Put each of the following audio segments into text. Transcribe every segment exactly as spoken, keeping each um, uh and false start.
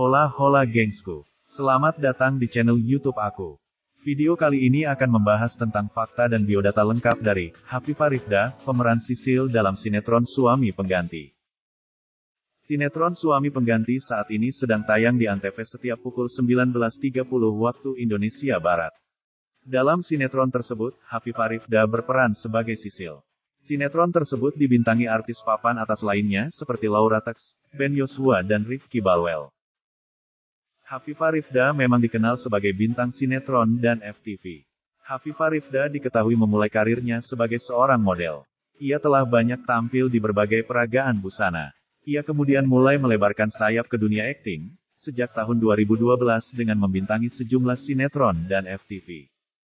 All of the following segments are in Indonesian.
Hola hola gengsku. Selamat datang di channel YouTube aku. Video kali ini akan membahas tentang fakta dan biodata lengkap dari Hafifah Rifda, pemeran Sisil dalam sinetron Suami Pengganti. Sinetron Suami Pengganti saat ini sedang tayang di Antv setiap pukul sembilan belas tiga puluh waktu Indonesia Barat. Dalam sinetron tersebut, Hafifah Rifda berperan sebagai Sisil. Sinetron tersebut dibintangi artis papan atas lainnya seperti Laura Tax, Ben Yosua dan Rifki Balwell. Hafifah Rifda memang dikenal sebagai bintang sinetron dan F T V. Hafifah Rifda diketahui memulai karirnya sebagai seorang model. Ia telah banyak tampil di berbagai peragaan busana. Ia kemudian mulai melebarkan sayap ke dunia akting, sejak tahun dua ribu dua belas dengan membintangi sejumlah sinetron dan F T V.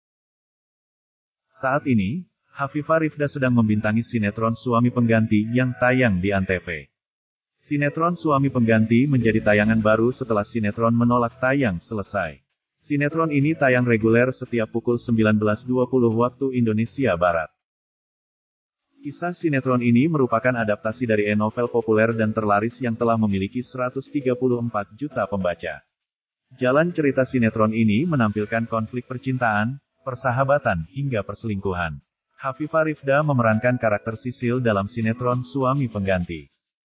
Saat ini, Hafifah Rifda sedang membintangi sinetron Suami Pengganti yang tayang di Antv. Sinetron Suami Pengganti menjadi tayangan baru setelah sinetron Menolak tayang selesai. Sinetron ini tayang reguler setiap pukul sembilan belas dua puluh waktu Indonesia Barat. Kisah sinetron ini merupakan adaptasi dari e-novel populer dan terlaris yang telah memiliki seratus tiga puluh empat juta pembaca. Jalan cerita sinetron ini menampilkan konflik percintaan, persahabatan, hingga perselingkuhan. Hafifah Rifda memerankan karakter Sisil dalam sinetron Suami Pengganti.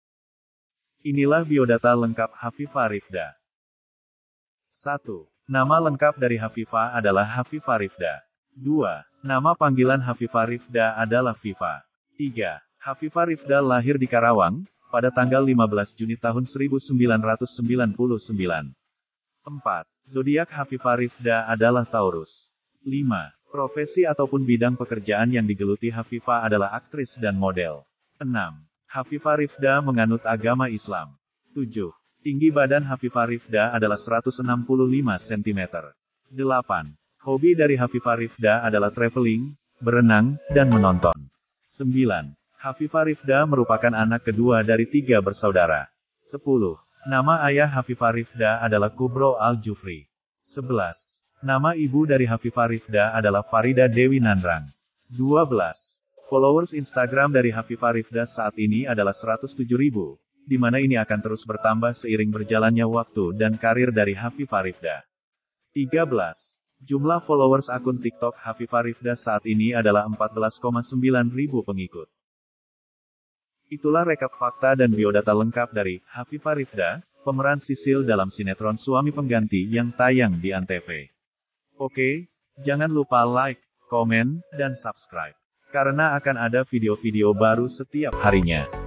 Inilah biodata lengkap Hafifah Rifda. satu. Nama lengkap dari Hafifah adalah Hafifah Rifda. dua. Nama panggilan Hafifah Rifda adalah Fifa. tiga. Hafifah Rifda lahir di Karawang, pada tanggal lima belas Juni tahun seribu sembilan ratus sembilan puluh sembilan. empat. Zodiak Hafifah Rifda adalah Taurus. lima. Profesi ataupun bidang pekerjaan yang digeluti Hafifah adalah aktris dan model. enam. Hafifah Rifda menganut agama Islam. tujuh. Tinggi badan Hafifah Rifda adalah seratus enam puluh lima sentimeter. delapan. Hobi dari Hafifah Rifda adalah traveling, berenang, dan menonton. sembilan. Hafifah Rifda merupakan anak kedua dari tiga bersaudara. sepuluh. Nama ayah Hafifah Rifda adalah Kubro Al-Jufri. sebelas. Nama ibu dari Hafifah Rifda adalah Farida Dewi Nandrang. dua belas. Followers Instagram dari Hafifah Rifda saat ini adalah seratus tujuh ribu, di mana ini akan terus bertambah seiring berjalannya waktu dan karir dari Hafifah Rifda. tiga belas. Jumlah followers akun TikTok Hafifah Rifda saat ini adalah empat belas koma sembilan ribu pengikut. Itulah rekap fakta dan biodata lengkap dari Hafifah Rifda, pemeran Sisil dalam sinetron Suami Pengganti yang tayang di Antv. Oke, jangan lupa like, komen, dan subscribe. Karena akan ada video-video baru setiap harinya.